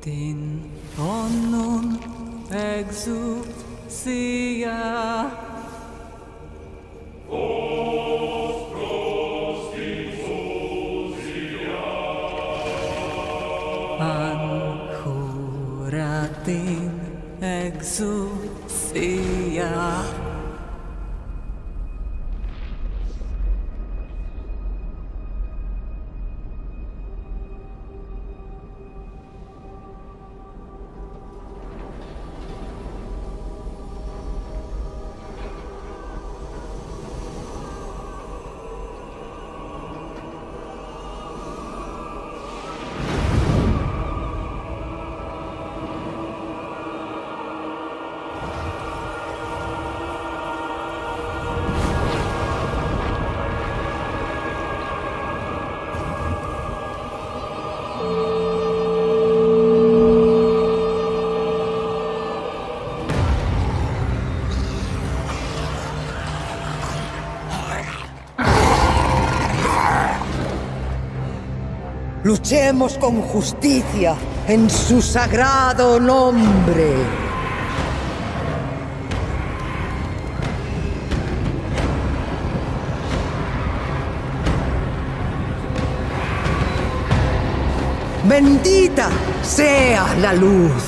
Tin non exousia. Anchoratin exousia. Luchemos con justicia en su sagrado nombre. Bendita sea la luz.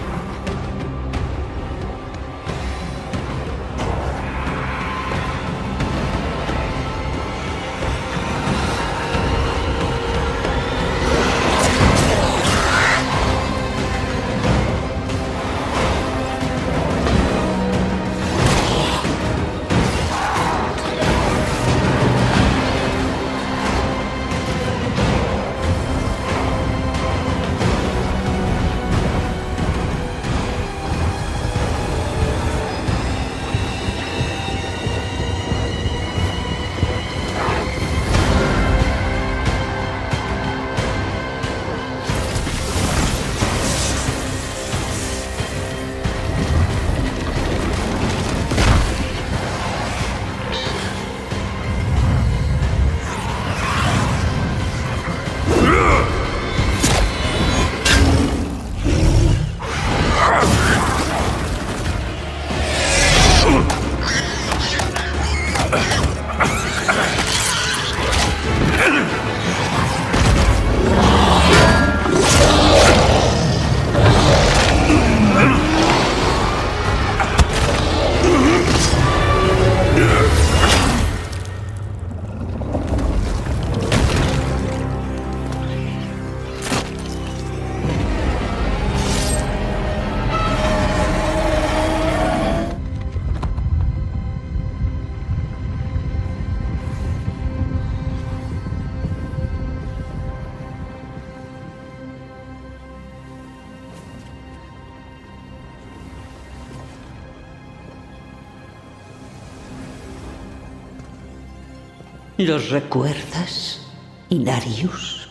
¿Los recuerdas, Inarius?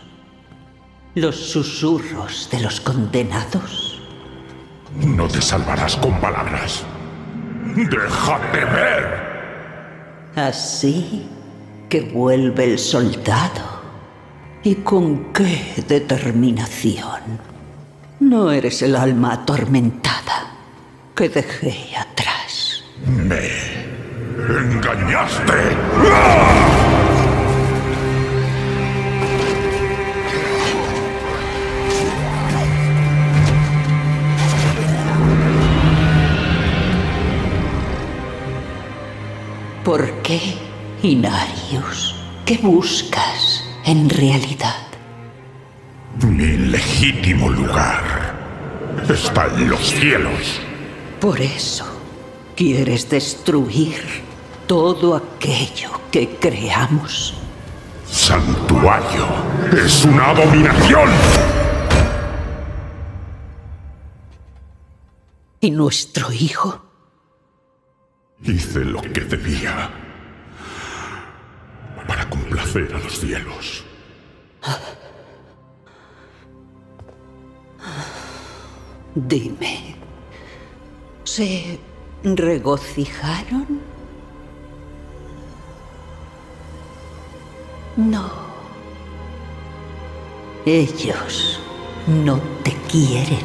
¿Los susurros de los condenados? No te salvarás con palabras. ¡Déjate ver! Así que vuelve el soldado. ¿Y con qué determinación? No eres el alma atormentada que dejé atrás. ¡Me engañaste! ¿Por qué, Inarius? ¿Qué buscas en realidad? Mi legítimo lugar está en los cielos. Por eso quieres destruir todo aquello que creamos. Santuario es una abominación. ¿Y nuestro hijo? Hice lo que debía para complacer a los cielos. Dime, ¿se regocijaron? No. Ellos no te quieren.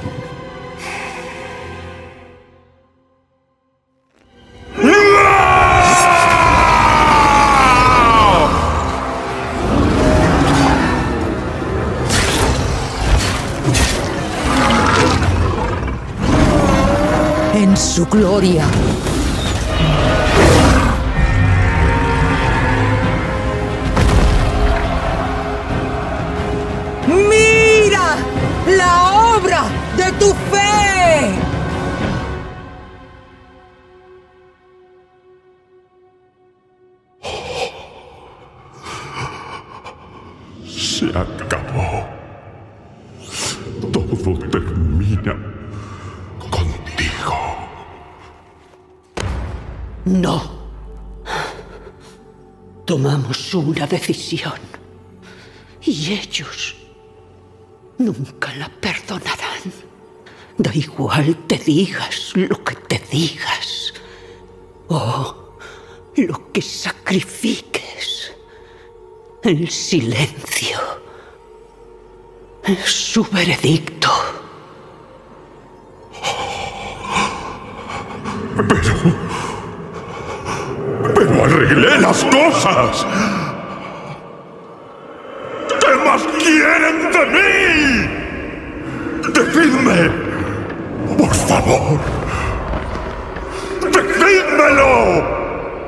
En su gloria. ¡Mira la obra de tu fe! Se acabó. Todo termina contigo. No. Tomamos una decisión. Y ellos nunca la perdonarán. Da igual te digas lo que te digas. O lo que sacrifiques. El silencio es su veredicto. Pero arreglé las cosas. ¿Qué más quieren de mí? ¡Decidme! ¡Por favor! ¡Decídmelo!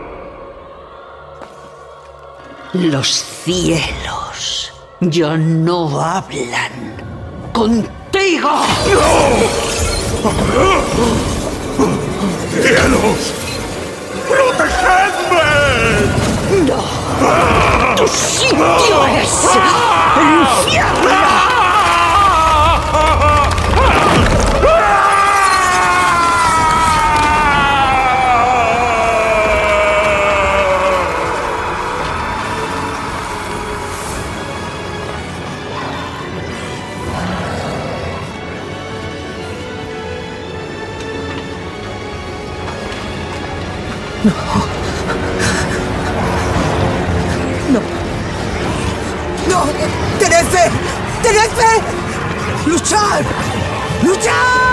Los cielos ya no hablan contigo. ¡Cielos! ¡Protegedme! No. Tu sitio es el infierno. ¡No! ¡Tened fe! ¡Tened fe! ¡Luchad! ¡Luchad!